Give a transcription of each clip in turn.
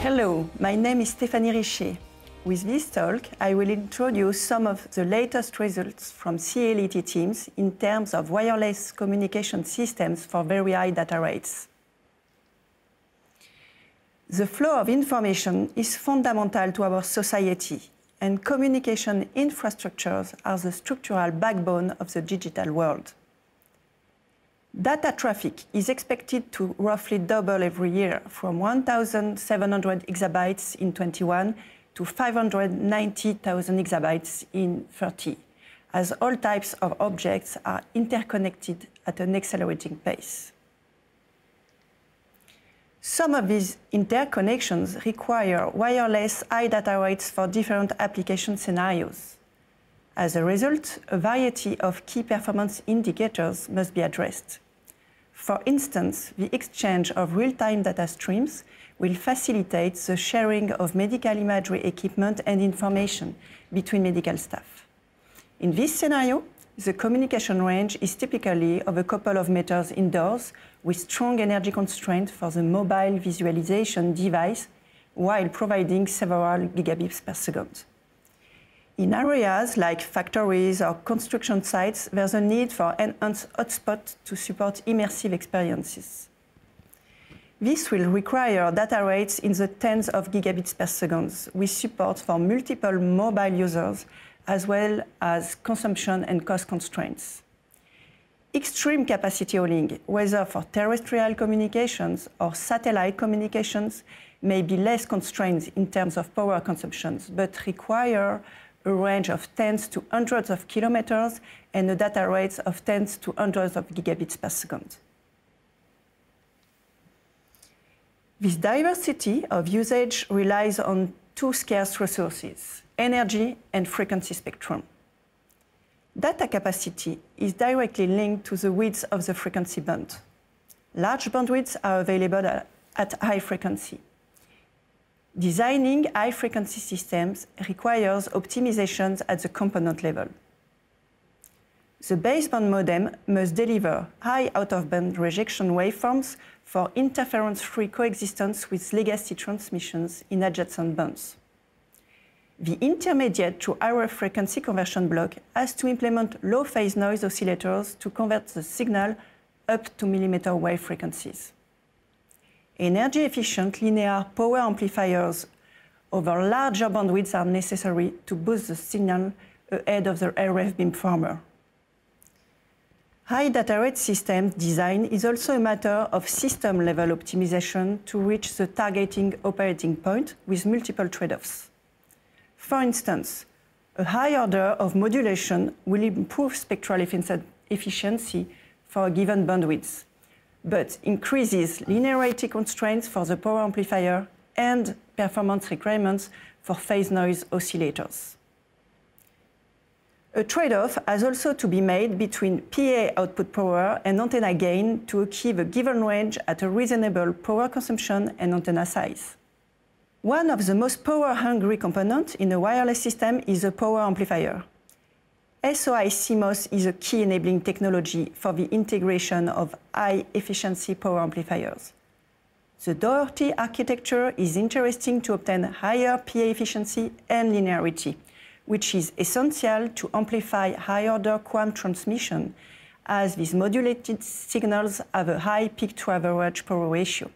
Hello, my name is Stéphanie Richer. With this talk, I will introduce some of the latest results from CELITE teams in terms of wireless communication systems for very high data rates. The flow of information is fundamental to our society, and communication infrastructures are the structural backbone of the digital world. Data traffic is expected to roughly double every year, from 1,700 exabytes in 21 to 590,000 exabytes in 30, as all types of objects are interconnected at an accelerating pace. Some of these interconnections require wireless high data rates for different application scenarios. As a result, a variety of key performance indicators must be addressed. For instance, the exchange of real-time data streams will facilitate the sharing of medical imagery equipment and information between medical staff. In this scenario, the communication range is typically of a couple of meters indoors with strong energy constraint for the mobile visualization device while providing several gigabits per second. In areas like factories or construction sites, there's a need for enhanced hotspots to support immersive experiences. This will require data rates in the tens of gigabits per second, with support for multiple mobile users, as well as consumption and cost constraints. Extreme capacity hauling, whether for terrestrial communications or satellite communications, may be less constrained in terms of power consumption, but require a range of tens to hundreds of kilometers and a data rate of tens to hundreds of gigabits per second. This diversity of usage relies on two scarce resources: energy and frequency spectrum. Data capacity is directly linked to the width of the frequency band. Large bandwidths are available at high frequency. Designing high-frequency systems requires optimizations at the component level. The baseband modem must deliver high out-of-band rejection waveforms for interference-free coexistence with legacy transmissions in adjacent bands. The intermediate to higher frequency conversion block has to implement low phase noise oscillators to convert the signal up to millimeter wave frequencies. Energy-efficient linear power amplifiers over larger bandwidths are necessary to boost the signal ahead of the RF beamformer. High data rate system design is also a matter of system-level optimization to reach the targeting operating point with multiple trade-offs. For instance, a high order of modulation will improve spectral efficiency for a given bandwidth, but increases linearity constraints for the power amplifier and performance requirements for phase noise oscillators. A trade-off has also to be made between PA output power and antenna gain to achieve a given range at a reasonable power consumption and antenna size. One of the most power-hungry components in a wireless system is a power amplifier. SOI CMOS is a key enabling technology for the integration of high-efficiency power amplifiers. The Doherty architecture is interesting to obtain higher PA efficiency and linearity, which is essential to amplify high-order QAM transmission, as these modulated signals have a high peak-to-average power ratio.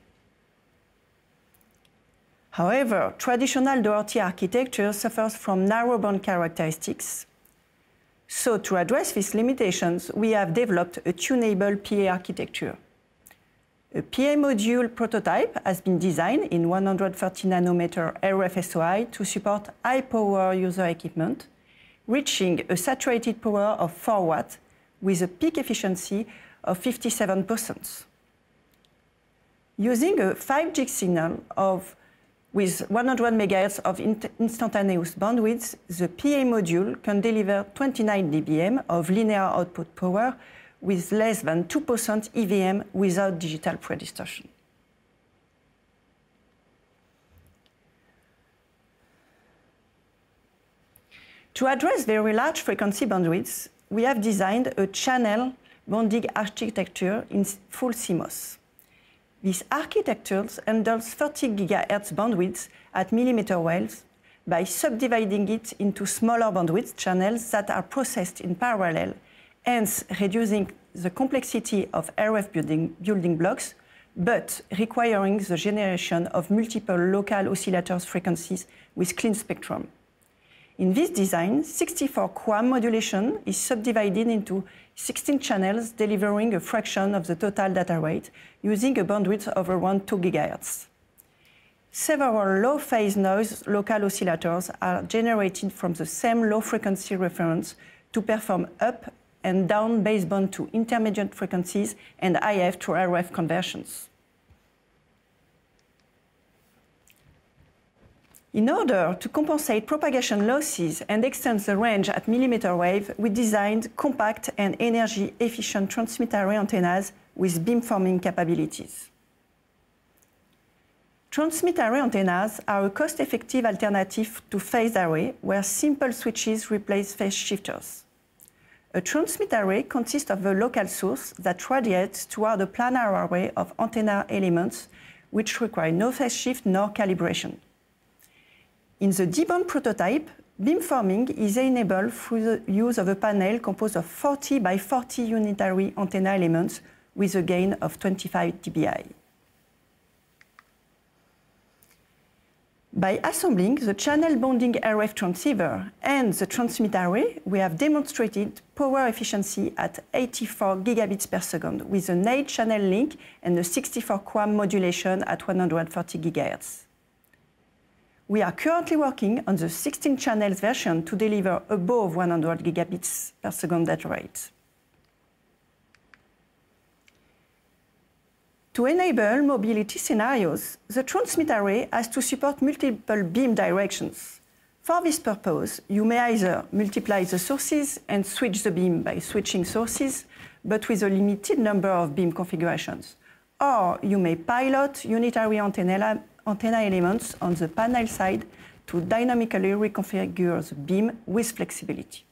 However, traditional Doherty architecture suffers from narrowband characteristics. So to address these limitations, we have developed a tunable PA architecture. A PA module prototype has been designed in 130 nanometer RF-SOI to support high-power user equipment, reaching a saturated power of 4 watts with a peak efficiency of 57%. Using a 5G signal with 100 MHz of instantaneous bandwidth, the PA module can deliver 29 dBm of linear output power with less than 2% EVM without digital predistortion. To address very large frequency bandwidths, we have designed a channel bonding architecture in full CMOS. This architecture handles 30 GHz bandwidth at millimeter waves by subdividing it into smaller bandwidth channels that are processed in parallel, hence reducing the complexity of RF building blocks, but requiring the generation of multiple local oscillators frequencies with clean spectrum. In this design, 64 QAM modulation is subdivided into 16 channels, delivering a fraction of the total data rate, using a bandwidth of around 2 GHz. Several low-phase noise local oscillators are generated from the same low-frequency reference to perform up and down baseband to intermediate frequencies and IF to RF conversions. In order to compensate propagation losses and extend the range at millimeter wave, we designed compact and energy-efficient transmit array antennas with beamforming capabilities. Transmit array antennas are a cost-effective alternative to phased array, where simple switches replace phase shifters. A transmit array consists of a local source that radiates toward a planar array of antenna elements, which require no phase shift nor calibration. In the D-band prototype, beamforming is enabled through the use of a panel composed of 40 by 40 unitary antenna elements with a gain of 25 dBi. By assembling the channel bonding RF transceiver and the transmit array, we have demonstrated power efficiency at 84 gigabits per second with an 8-channel link and a 64 QAM modulation at 140 GHz. We are currently working on the 16 channels version to deliver above 100 gigabits per second data rate. To enable mobility scenarios, the transmit array has to support multiple beam directions. For this purpose, you may either multiply the sources and switch the beam by switching sources, but with a limited number of beam configurations. Or you may pilot unitary antenna elements on the panel side to dynamically reconfigure the beam with flexibility.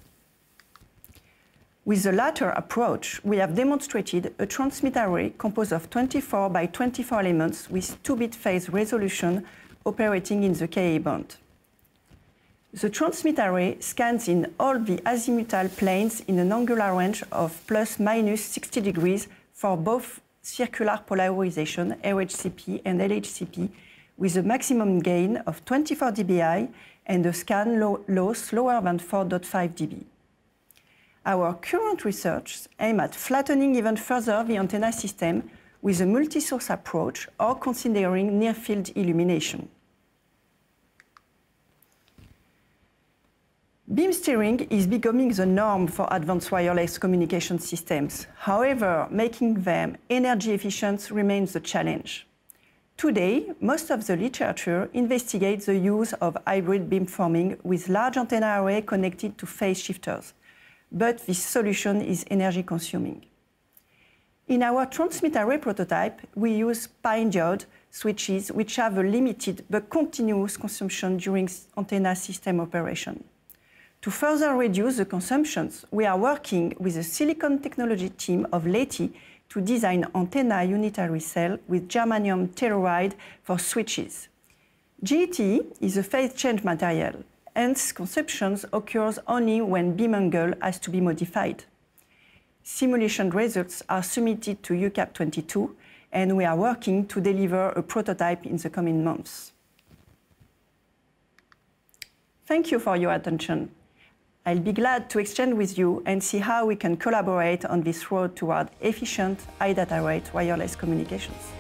With the latter approach, we have demonstrated a transmit array composed of 24 by 24 elements with 2-bit phase resolution operating in the Ka band. The transmit array scans in all the azimuthal planes in an angular range of ± 60 degrees for both circular polarization, RHCP and LHCP, with a maximum gain of 24 dBi and a scan loss lower than 4.5 dB. Our current research aims at flattening even further the antenna system with a multi-source approach or considering near-field illumination. Beam steering is becoming the norm for advanced wireless communication systems. However, making them energy efficient remains a challenge. Today, most of the literature investigates the use of hybrid beamforming with large antenna array connected to phase shifters, but this solution is energy consuming. In our transmit array prototype, we use pine diode switches which have a limited but continuous consumption during antenna system operation. To further reduce the consumptions, we are working with the silicon technology team of Leti to design antenna unitary cell with germanium telluride for switches. GET is a phase change material, hence consumptions occurs only when beam angle has to be modified. Simulation results are submitted to UCAP 22, and we are working to deliver a prototype in the coming months. Thank you for your attention. I'll be glad to exchange with you and see how we can collaborate on this road toward efficient, high data rate wireless communications.